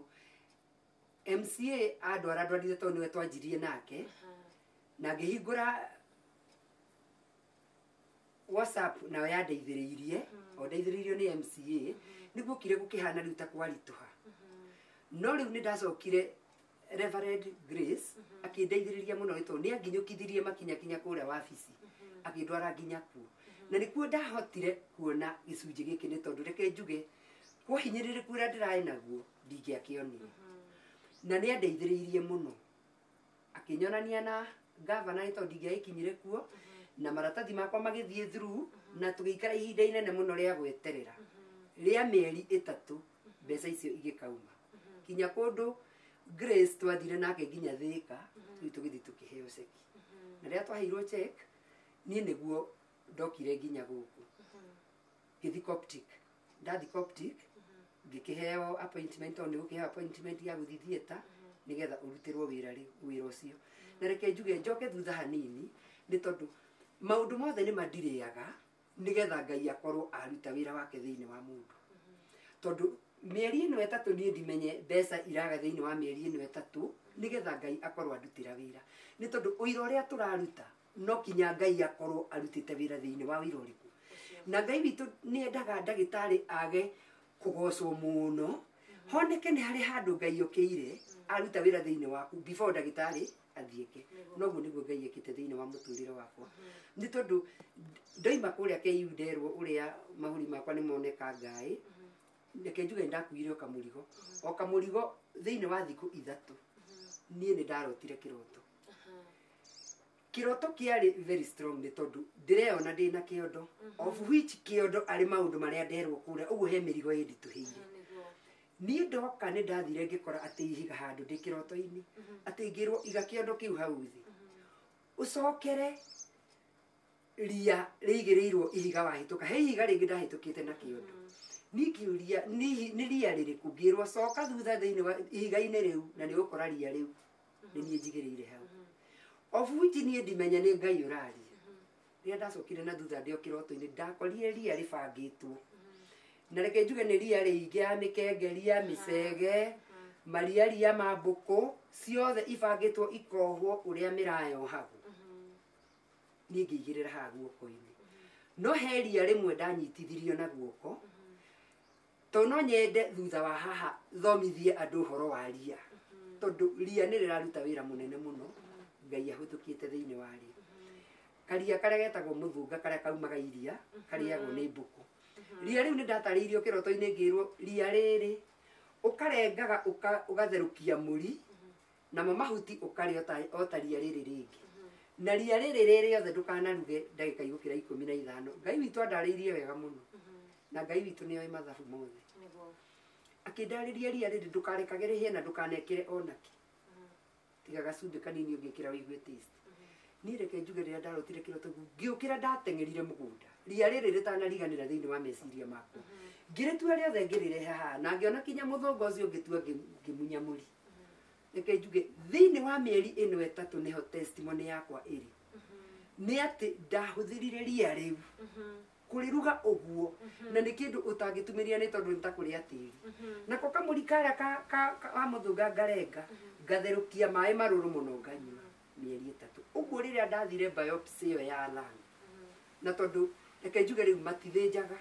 M C A andwara ndwarire tondu niwe twanjirie nake na ngihingura WhatsApp nayo yandeithĩrĩirie o ndeithĩrĩirio nĩ M C A nĩguo kire gũkĩhana rĩu ta kwaritũha no rĩu nĩ ndacokire Reverend Grace akĩndeithĩrĩria mũno tondũ nĩ anginyũkithirie makinyakinya kũrĩa wabici akĩndwara nginya kuo na nĩkuo ndahotire kuona gĩcunjĩ gĩkĩ nĩ tondũ reke njuge kwa hinyĩrĩrĩku ũrĩa ndĩrarĩ naguo ndingĩakĩonire na nĩ andeithĩrĩirie mũno akĩnyonania na gavana nĩ tondũ ndingĩagĩkinyire kuo na maratathi makwa magĩthiĩ through na tũgĩikara ihinda inene mũno rĩa gweterera rĩa mĩeri ĩtatũ mbeca icio igĩkauma kinya kũndũ Grace twathire nake nginya Thĩka tũi tũgĩthiĩ tũkĩheo ceki na rĩrĩa twaheirwo check niĩ nĩguo ndokire nginya gũkũ gĩthi Coptic ndathi Coptic ngĩkĩheo appointment o nĩ gũkĩheo appointment ya gũthiĩ theatre nĩgetha ũrutĩrwo wĩra wĩra ũcio na reke njuge njoke thutha hanini nĩ tondũ maũndũ mothe nĩ mandirĩaga nĩgetha Ngai akorwo aruta wĩra wake thĩinĩ wa mũndũ tondũ mĩeri ĩno ĩtatũ niĩ ndimenye mbeca iraga thĩinĩ wa mĩeri ĩno ĩtatũ nĩgetha Ngai akorwo andutĩra wĩra nĩ tondũ ũira ũrĩa tũraruta no kinya Ngai akorwo arutĩte wĩra thĩinĩ wa wĩra ũrĩkũ na Ngai witũ nĩ endaga ndagĩtarĩ age kũgocwo mũno honeke nĩ harĩ handũ Ngai okĩire aruta wĩra thĩinĩ waku before ndagĩtarĩ athiĩke noguo nĩguo Ngai ekĩte thĩinĩ wa mũtũrĩre wakwa nĩ tondũ ndoima kũrĩa K U nderwo ũrĩa mahuri makwa nĩ moneka ngaĩ reke njuge ndakuire o kamũrigo o kamũrigo thĩinĩ wa thikũ ithatũ niĩ nĩ ndarotire kĩroto kĩroto kĩarĩ very strong nĩ tondũ ndĩreona ndĩna kĩondo of which kĩondo arĩ maũndũ marĩa nderwo kũrĩa ũguo he mĩrigo ĩnditũhĩire niĩ ndoka nĩ ndathire ngĩkora atĩ ihiga handũ ndĩ kĩroto-inĩ atĩ ngĩrwo iga kĩondo kĩu hau thĩ ũcokere ria rĩigĩrĩirwo ihiga wahĩtũka he ihiga rĩngĩ ndahĩtũkĩte na kĩondo nikĩũria nĩ ria rĩrĩkũ ngĩrwo coka thutha thĩinĩ wa ihiga-inĩ rĩu na nĩ ũkora ria rĩu nĩ niĩ njigĩrĩire hau of which niĩ ndimenya nĩ Ngai ũraria rĩrĩa ndacokire na thutha ndĩ o kĩroto-inĩ ndakorire ria rĩbangĩtwo na reke njuge nĩ ria rĩingĩ ya mĩkengeria mĩcege maria ria ma mbũkũ ciothe ibangĩtwo ikohwo ũrĩa mĩrayohagwo niĩ ngĩigĩrĩra haha guoko-inĩ no he ria rĩmwe ndanyitithirio na guoko tondũ no nyende thutha wa haha thomithie andũ ũhoro wa ria tondũ ria nĩ rĩraruta wĩra mũnene mũno Ngai ahũtũkĩte thĩinĩ wa ria karia karĩa getagwo mũthũnga karĩa kaumaga iria karĩagwo nĩ mbũkũ ria rĩu nĩ ndatarĩirio kĩroto-inĩ ngĩrwo ria rĩrĩ ũkarengaga ũgatherũkia mũri namo mahuti ũkarĩa o ta ria rĩrĩ rĩngĩ na ria rĩrĩ rĩrĩ othe ndũkanaruge ndagĩka igũkĩra ikũmi na ithano Ngai witũ andarĩirie wega mũno na Ngai witũ nĩoĩ mathabu mothe akĩndarĩria ria rĩrĩ ndũkarekage rĩhĩe na ndũkanekĩre onaki tiga gacumbĩ kanini ũngĩkĩra wĩigue taste niĩ reke njuge rĩrĩa ndarotire kĩroto ngĩũkĩra ndateng'erire mũgũnda ria rĩrĩ rĩtanariganĩra thĩinĩ wa meciria makwa ngĩrĩtua rĩothe ngĩrĩrehe haha na ngĩona kinya mũthũnga ũcio ngĩtua ngĩmunya mũri reke njuge thĩinĩ wa mĩeri ĩno ĩtatũ nĩho testimony yakwa ĩrĩ nĩ atĩ ndahũthĩrire ria rĩu kũrĩruga ũguo na nĩ kĩndũ ũtangĩtumĩria nĩ tondũ nĩ ta kũrĩa tĩri nako kamũri karĩa ka mũthũnga ngarenga ngatherũkia maĩ marũrũ mũno nganyua mĩeri ĩtatũ ũguo rĩrĩa ndathire biopsy ĩyo ya lung na tondũ reke njuge rĩu matithĩnjaga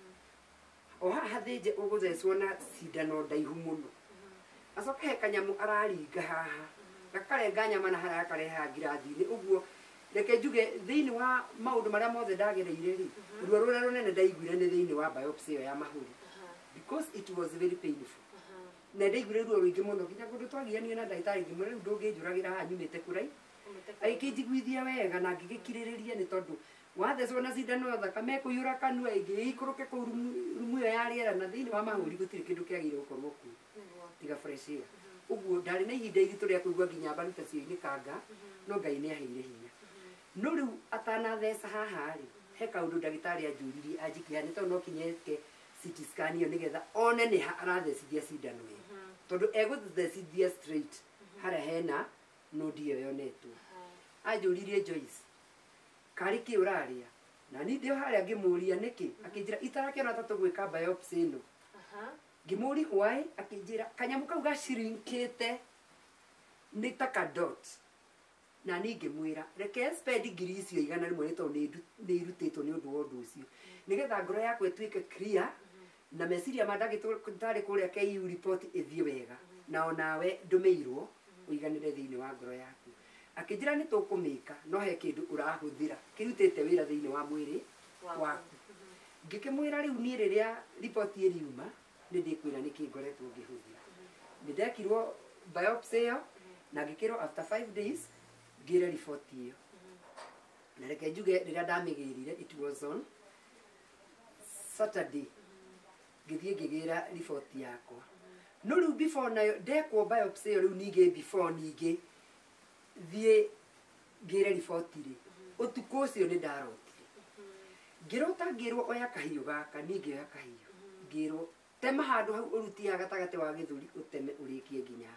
o haha hathĩnje ũgũthecwo na cindano ndaihu mũno acoka he kanyamũ araringa haha gakarenga nyama na harĩa akareha ngirathi-inĩ ũguo reke njuge thĩinĩ wa maũndũ marĩa mothe ndagereire rĩ ruo rũrĩa rũnene ndaiguire nĩ thĩinĩ wa biopsy ĩyo ya mahũri because it was very painful na ndaiguire ruo rũingĩ mũno nginya kũndũ twagianire na ndagĩtarĩ ngĩmwĩra rĩu ndũngĩnjũragĩra haha nyumĩte kũraihu agĩkĩnjiguithia wega na ngĩgĩkirĩrĩria nĩ tondũ wathecwo na cindano thakame kũiyũra kanua ĩngĩikũrũke kũu rumu ĩyo ya rĩera na thĩinĩ wa mahũri gũtirĩ kĩndũ kĩagĩrĩire gũkorwo kuo tiga fresh air ũguo ndarĩ na ihinda iritũ rĩa kũigua nginya mbaru ta cio inĩkanga no Ngai nĩ aheire hinya no rĩu atanatheca haha rĩ he kaũndũ ndagĩtarĩ anjũririe anjikia nĩ tondũ no kinyeke C T scan ĩyo nĩgetha one nĩ ha arathecithia cindano ĩyo tondũ egũthecithia straight harĩa hena nodi ĩyo yonetwo anjũririe Joyce karĩ kĩ ũrarĩa na niĩ ndĩ harĩa ngĩmũria nĩkĩ akĩnjĩra itarakĩona ta tũgwĩka biopsy ĩno ngĩmũri why akĩnjĩra kanyamũ kau gacirinkĩte nĩ ta ka dot na ninge mwira reke spend ngiri icio igana rimwe to ni irutitwo ni undu wa undu ucio nigetha ngoro yakwa ituike clear na meciria mandagitari kuria K U report ithie wega na onawe ndumeirwo uiganire thiini wa ngoro yaku akijira ni tukumika no he kindu urahuthira kirutite wira thiini wa mwiri waku ngikimwira riu ni riria report iriuma ni ndikwira niki ngoretwo ngihuthira ni ndekirwo biopsy yo na ngikirwo after five days ngire report iyo na reke njuge riria ndamigirire it was on Saturday ngithie ngigira report yakwa no riu before nayo ndekwo biopsy yo riu ninge before ninge thie ngire report ri utuko ucio ni ndarotire ngirota ngirwo oya kahiu gaka ninge oya kahiu ngirwo tema handu hau uruti agatagate wa githuri uteme urikie nginya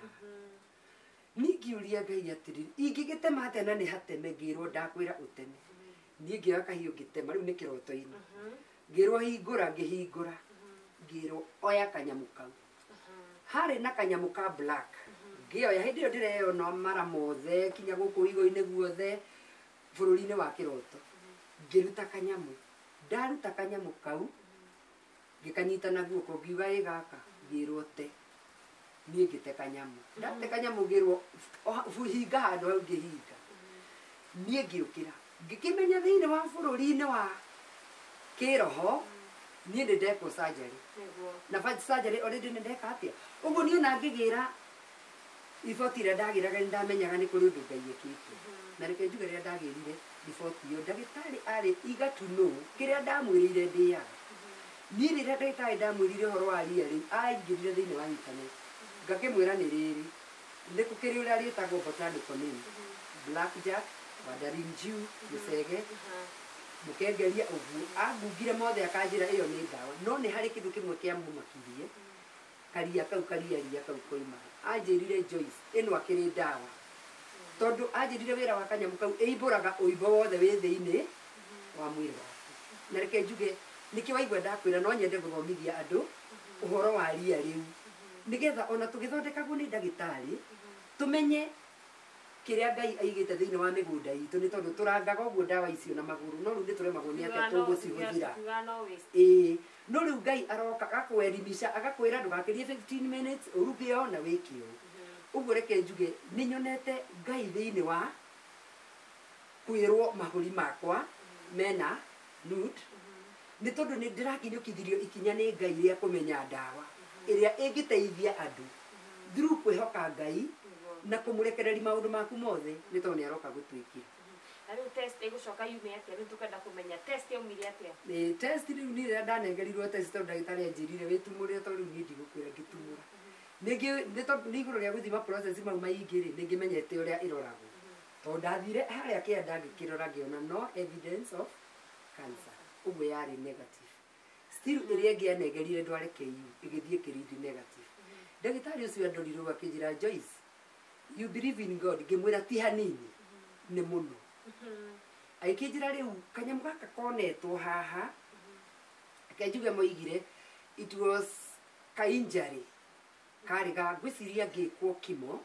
ningiuria Ngai atiri ingigitema hate na ni hateme ngirwo ndakwira uteme ninge oya kahiu ngitema riu ni kiroto-ini ngirwo hingura ngihingura ngirwo oya kanyamu kau hari na kanyamu ka black ngioya hindi yo ndireyo no mara mothe kinya guku igo-ini guothe bururi-ini wa kiroto ngiruta kanyamu ndaruta kanyamu kau ngikanyita na guoko ngiuga ĩ gaka ngirwo te niĩ ngĩte kanyamu ndate kanyamu ngirwo hinga handũ hau ngĩhinga niĩ ngĩũkĩra ngĩkĩmenya thĩinĩ wa bũrũri-inĩ wa kĩroho niĩ nĩ ndekwo surgery na surgery already nĩ ndeka atĩa ũguo niĩ na ngĩgĩra riboti ĩrĩa ndagĩraga nĩ ndamenyaga nĩ kũrĩ ũndũ Ngai ekĩte na reke njuge rĩrĩa ndagĩrire riboti ĩyo ndagĩtarĩ arĩ igatu no kĩrĩa ndamwĩrĩire ndĩaga niĩ rĩrĩa ndagĩtarĩ ndamwĩrire ũhoro wa ria rĩu aingĩrire thĩinĩ wa internet ngakĩmwĩra nĩ rĩrĩ nĩ gũkĩrĩ ũrĩa rĩtagwo botanical name blackjack wadarinjiu mũcege mũkengeria ũguo angungire mothe akanjĩra ĩyo nĩ ndawa no nĩ harĩ kĩndũ kĩmwe kĩa mũmakirie karia kau kariaria kau koima anjĩrire Joyce ĩno akĩrĩ ndawa tondũ anjĩrire wĩra wa kanyamu kau ĩimbũraga ũimbo wothe wĩ thĩinĩ wa mwĩrĩ waku na reke njuge nĩkĩ waigua ndakwĩra no nyende gũthomithia andũ ũhoro wa ria rĩu nigetha ona tũgĩthondekagwo nĩ ndagĩtarĩ tũmenye kĩrĩa Ngai aigĩte thĩinĩ wa mĩgũnda itũ nĩ tondũ tũrangaga ũguo ndawa icio na magũrũ no rĩu nĩ tũremagwo nĩ atĩa tũgũcihũthĩra ĩĩ no rĩu Ngai aroka agakũelimisha agakwĩra ndũgakĩrie fifteen minutes ũruge o na wĩke o ũguo reke njuge nĩ nyonete Ngai thĩinĩ wa kwĩrwo mahũri makwa mena nude nĩ tondũ nĩ ndĩrakinyũkithirio ikinya nĩ Ngai rĩa kũmenya ndawa ĩrĩa ĩngĩteithia andũ through kwĩhoka Ngai na kũmũrekereria maũndũ maku mothe nĩ tondũ nĩ aroka gũtwĩkĩra rĩu test ĩgũcoka yume atĩa rĩu tũkenda kũmenya test yaumire atĩa ĩ test rĩu nĩ rĩrĩa ndanengerirwo test tondũ ndagĩtarĩ anjĩrire wĩtumũrĩre tondũ rĩu niĩ ndigũkwĩra ngĩtumũra ningĩ nĩ tondũ nĩ igũrũ rĩa gũthima process mau maingĩ rĩ nĩ ngĩmenyete ũrĩa ĩroragwo tondũ ndathire harĩa kĩanda ngĩkĩrora ngĩona no evidence of cancer ũguo yarĩ negative still ĩrĩa ĩngĩanengerire ndware K U ĩgĩthiĩ kĩrindi negative ndagĩtarĩ ũcio andorirwo akĩnjĩra Joyce you believe in God ngĩmwĩra ti hanini nĩ mũno aikĩnjĩra rĩu kanyamu gaka konetwo haha akenjuge moigire it was ka injury karĩ ga ngwĩciria ngĩkwo kimo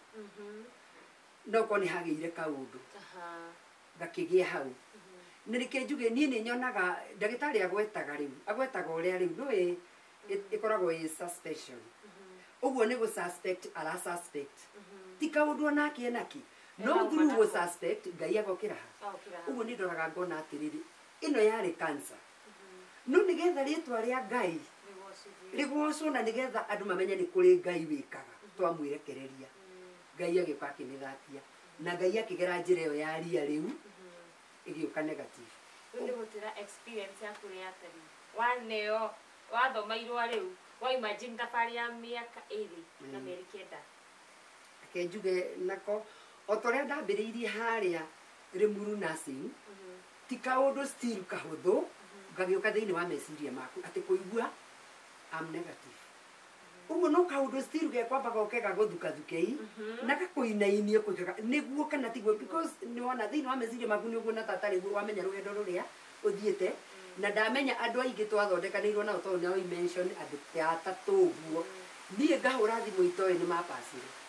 no ko nĩ hagĩire kaũndũ gakĩgĩa hau nĩ reke njuge niĩ nĩ nyonaga ndagĩtarĩ agwetaga rĩu agwetaga ũrĩa rĩu no ĩkoragwo ĩ suspension ũguo nĩ gũ suspect ara suspect ti kaũndũ onake enaki no through gũ suspect Ngai agokĩra ha ũguo nĩ ndoraga ngona atĩrĩrĩ ĩno yarĩ cancer no nĩgetha rĩtwa rĩa Ngai rĩgocwo na nĩgetha andũ mamenye nĩ kũrĩ Ngai wĩkaga twamwĩrekereria Ngai agĩũka akĩnĩthatia na Ngai akĩgera njĩra ĩyo ya ria rĩu ĩgĩũka negative nĩ gũtĩra experience yaku nĩ atari waneo wathomairwo rĩu wa imagine thabarĩ ya mĩaka ĩrĩ na mĩeri kenda reke njuge nako o torĩa ndambĩrĩirie harĩa Limuru nursing ti kaũndũ still kahũthũ ngagĩũka thĩinĩ wa meciria maku atĩ kũigua am negative ũguo no kaũndũ still gekwamba goke gagũthukathukei na gakũinainie kũigaga nĩguo kana tiguo because nĩ wona thĩinĩ wa meciria maku nĩ ũguo na tatarĩ guo wamenya rũgendo rũrĩa ũthiĩte na ndamenya andũ aingĩ twathondekanĩirwo nao tondũ nĩ mention andũ ta atatũ ũguo niĩ ngahũra thimũ itoĩ nĩ mapacire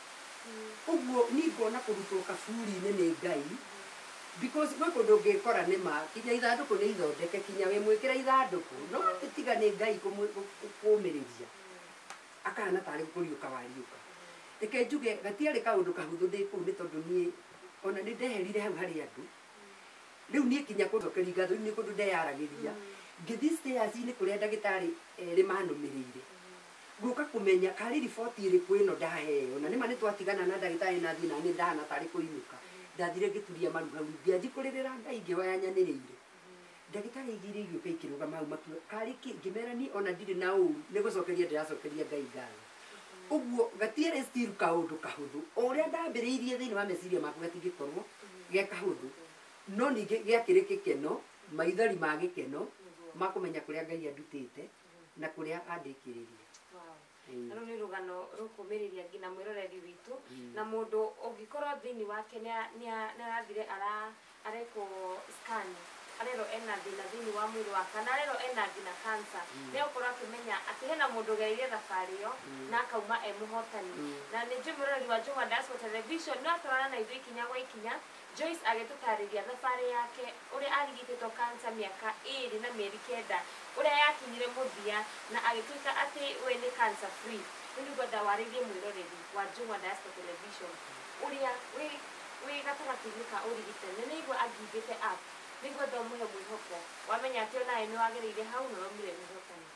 uguo ni ngona kurutwo kaburi-inĩ nĩ Ngai because gwĩ kũndũ ngĩkora nĩ ma kinya ithandũkũ nĩ ithondeke kinya wĩ mwĩkĩra ithandũkũ no tiga nĩ Ngai kũmĩrĩria akahana tarĩ kũriũka wariũka. Reke njuge gatiarĩ kaũndũ kahũthũ ndĩ kũu nĩ tondũ niĩ ona nĩ ndeherire hau harĩ andũ rĩu niĩ kinya kũnjokeria ngatho nĩ kũndũ ndeyaragĩria ngĩthiĩ stairs-inĩ kũrĩa ndagĩtarĩ erĩ manũmĩrĩire guka kumenya kari riboti ĩrĩkũ ĩno ndaheo na nĩma nĩ twatigana na ndagĩtarĩ na thiĩ na nĩ ndahana tarĩ kũinũka ndathire ngĩturia maru hau ngĩanji kũrĩrĩra Ngai ngĩhoya nyanĩrĩire ndagĩtarĩ igĩrĩ igĩũka ikĩrũgama hau makiuga karĩ kĩ ngĩmera niĩ ona ndirĩ na ũru nĩ gũcokeria ndĩracokeria Ngai ngatho. Ũguo gatiarĩ still kaũndũ kahũthũ o ũrĩa ndambĩrĩirie thĩinĩ wa meciria maku gatingĩkorwo ge kahũthũ no ningĩ gĩakĩrĩ gĩkeno maithori ma gĩkeno ma kũmenya kũrĩa Ngai andutĩte na kũrĩa andĩkĩrĩria. Ano nĩ rũgano rũkũmĩrĩria nginya mwĩroreri witũ na mũndũ ũngĩkorwo thĩinĩ wake nĩ arathire arekwo scan arero ena thĩna thĩinĩ wa mwĩrĩ wake kana arero ena nginya cancer nĩ ũkorwo akĩmenya atĩ hena mũndũ ũgereire thabarĩ ĩyo na akauma e mũhotani na nĩ njũĩ mwĩroreri wa Jomwa Diaspora Television no atwarana na ithuĩ ikinya gwa ikinya Joyce agĩtũtarĩria thabarĩ yake ũrĩa arigitĩtwo cancer mĩaka ĩrĩ na mĩeri kenda ũrĩa yakinyire mũthia na agĩtuĩka atĩ we nĩ cancer free. Nĩ ngwenda warĩrie mwĩroreri wa Jomwa Diaspora Television ũrĩa wĩ gatagatĩ-inĩ ka ũrigitani nĩ igua angigĩte app nĩ ngwenda ũmũhe mwĩhoko wamenya atĩ onawe nĩ wagereire hau na waumire mũhotani.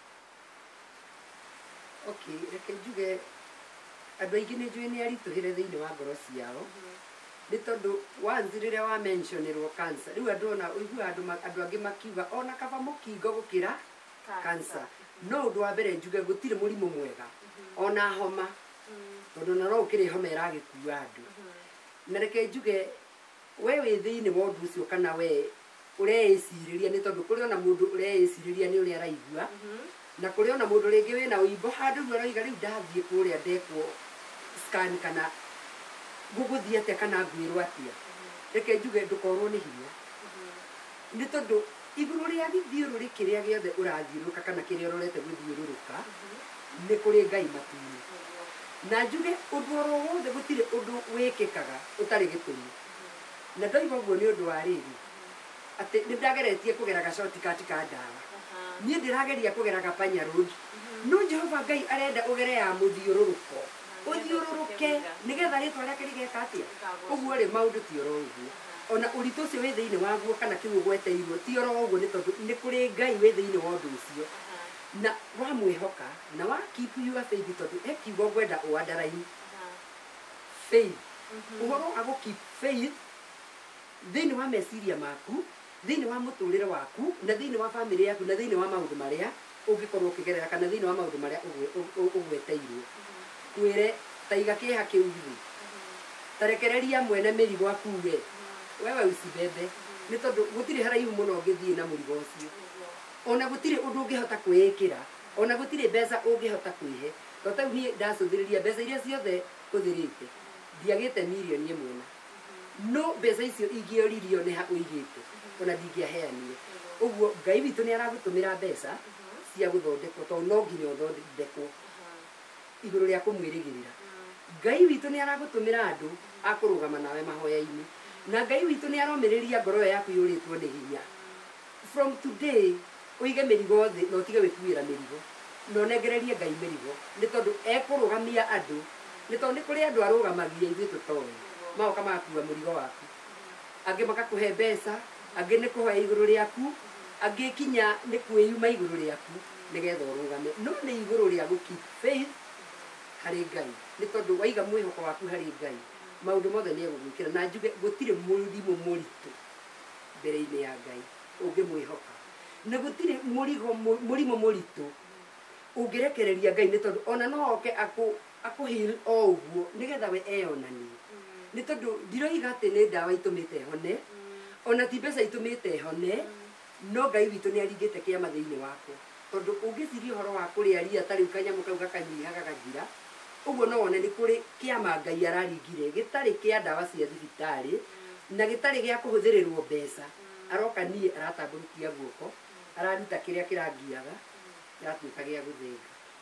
Okay, reke njuge andũ aingĩ nĩ njũĩ nĩ aritũhĩre thĩinĩ wa ngoro ciao nĩ tondũ once rĩrĩa wa mentionerwo cancer rĩu andũ ona ũigua andũ angĩ makiuga ona kaba mũkingo gũkĩra cancer no ũndũ wa mbere njuge gũtirĩ mũrimũ mwega ona homa tondũ na no ũkĩrĩ homa ĩragĩkua andũ na reke njuge we wĩ thĩinĩ wa ũndũ ũcio kana we ũreĩcirĩria nĩ tondũ kũrĩ ona mũndũ ũreĩcirĩria nĩ ũrĩa araigua na kũrĩ ona mũndũ rĩngĩ wĩna ũimbo handũ rĩu arauga rĩu ndathiĩ kũrĩa ndekwo scan kana gũgũthiĩ atĩa kana ngwĩrwo atĩa. Reke njuge ndũkorwo nĩ hinya nĩ tondũ igũrũ rĩa gĩthiũrũrĩ kĩrĩa gĩothe ũrathiũrũrũka kana kĩrĩa ũrorete gũthiũrũrũka nĩ kũrĩ Ngai matu-inĩ na njuge ũndũ oro wothe gũtirĩ ũndũ wĩkĩkaga ũtarĩ gĩtũmi na ndoiga ũguo nĩ ũndũ wa rĩrĩ atĩ nĩ ndageretie kũgera gashortcut ka ndawa niĩ ndĩrageria kũgera Gapanya Road no Jehova Ngai arenda ũgere ya mũthiũrũrũko ũthiũrũrũke nĩgetha rĩtwa rĩake rĩgeka atĩa. Ũguo rĩ maũndũ ti oro ũguo ona ũritũ ũcio wĩ thĩinĩ waguo kana kĩu ũgweteirwo ti oro ũguo nĩ tondũ nĩ kũrĩ Ngai wĩ thĩinĩ wa ũndũ ũcio na wamwĩhoka na wa keep your faith tondũ ekiuga ũkwenda ũandaraini faith ũhoro wa gũ keep faith thĩinĩ wa meciria maku thĩinĩ wa mũtũrĩre waku na thĩinĩ wa family yaku na thĩinĩ wa maũndũ marĩa ũngĩkorwo ũkĩgerera kana thĩinĩ wa maũndũ marĩa ũgweteirwo kwĩre taiga kĩeha kĩu githĩ tarekereria mwene mĩrigo akuge wewe ucibebe nĩ tondũ gũtirĩ haraihu mũno ũngĩthiĩ na mũrigo ũcio ona gũtirĩ ũndũ ũngĩhota kwĩĩkĩra ona gũtirĩ mbeca ũngĩhota kwĩhe tondũ tarĩu niĩ ndacũthĩrĩria mbeca iria ciothe hũthĩrĩte ndiagĩte mirioni ĩmwe na no mbeca icio ingĩoririo nĩ ha ũigĩte ona ndingĩaheanire. Ũguo Ngai witũ nĩ aragũtũmĩra mbeca cia gũthondekwo tondũ no nginya ũthondekwo igũrũ rĩa kũmwĩrĩgĩrĩra. Ngai witũ nĩ aragũtũmĩra andũ a kũrũgama nawe mahoya-inĩ na Ngai witũ nĩ aromĩrĩria ngoro yaku yũrĩtwo nĩ hinya from today ũige mĩrigo thĩ na ũtige gwĩkuĩra mĩrigo na ũnengererie Ngai mĩrigo nĩ tondũ ekũrũgamia andũ nĩ tondũ nĩ kũrĩ andũ arũgamagia ithuĩ tũtoĩ magoka magakua mũrigo waku angĩ magakũhe mbeca angĩ nĩ kũhoya igũrũ rĩaku angĩ kinya nĩ kwĩyuma igũrũ rĩaku nĩgetha ũrũgame no nĩ igũrũ rĩa gũ keep faith harĩ Ngai nĩ tondũ waiga mwĩhoko waku harĩ Ngai maũndũ mothe nĩ egũgwĩkĩra na njuge gũtirĩ mũrimũ mũritũ mbere-inĩ ya Ngai ũngĩmwĩhoka na gũtirĩ mũrigo mũrimũ mũritũ ũngĩrekereria Ngai nĩ tondũ ona no oke akũ heal o ũguo nĩgetha we eyonanie nĩ tondũ ndiroiga atĩ nĩ ndawa itũmĩte hone ona ti mbeca itũmĩte hone no Ngai witũ nĩ aringĩte kĩama thĩinĩ wako tondũ ũngĩciria ũhoro wa kũrĩa ria tarĩ kanyamũ kau gakanyiha gagathira ũguo no wone nĩ kũrĩ kĩama Ngai araringire gĩtarĩ kĩa ndawa cia thibitarĩ na gĩtarĩ gĩa kũhũthĩrĩrwo mbeca aroka niĩ aratambũrũkia guoko araruta kĩrĩa kĩrangiaga kĩratuĩka gĩa gũthenga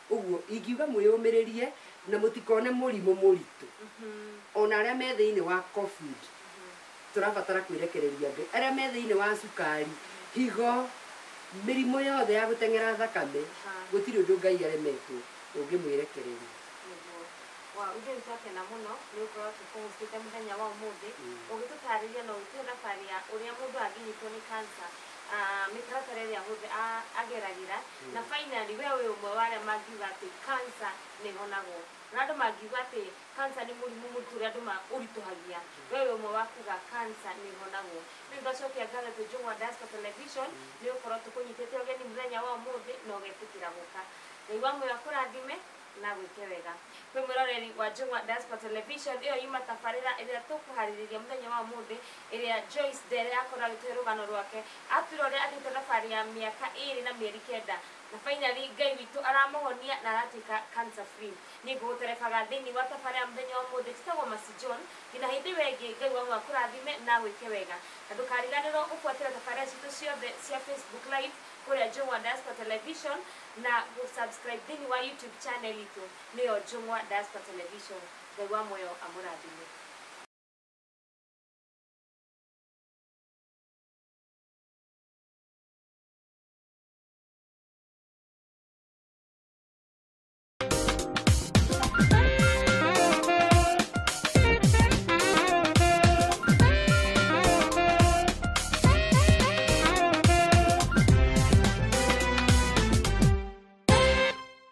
uguo ingiuga mwiyumiririe na mutikone murimu muritu ona aria me thiini wa covid turabatara kwirekereria andu aria me thiini wa sukari higo mirimu yothe ya gutengera thakame gutiri undu ngai aremetwo ungimwirekereria wa ujeni twake na muno ni ukorwo tukumustite muthenya wa umuthi ugitutariria na ugitira thabari ya uria mundu anginyitwo ni cancer mitaratara iria huthe ageragira na finally we we umwe wa aria mangiuga ati cancer ni honagwo na andu mangiuga ati cancer ni murimu muritu uria andu maurituhagia we we umwe wa kuga cancer ni honagwo ni ngacokia ngatho Njung'wa Diaspora Television ni ukorwo tukunyitite ugeni muthenya wa umuthi na ugetikira guka Ngai wa moyo akurathime na gwike wega kwi mwiroreri wa Njung'wa Diaspora Television iyo yuma tabarira iria tukuhaririria muthenya wa umuthi iria Joyce Ndere akora gitwe rugano rwake atwirore athite thabari ya miaka iri na mieri kenda na finally Ngai witu aramuhonia na aratika cancer free ni nguterebaga thiini wa thabari ya muthenya wa umuthi titagwo Masi John ngina hindi wengi Ngai wa moyo akurathime na gwike wega na ndukariganirwo ufuatire thabari citu ciothe cia Facebook live kuria Njung'wa Diaspora Television na subscribe thiini wa YouTube channel itu niyo Njung'wa Diaspora Television. Ngai wa moyo amurathime.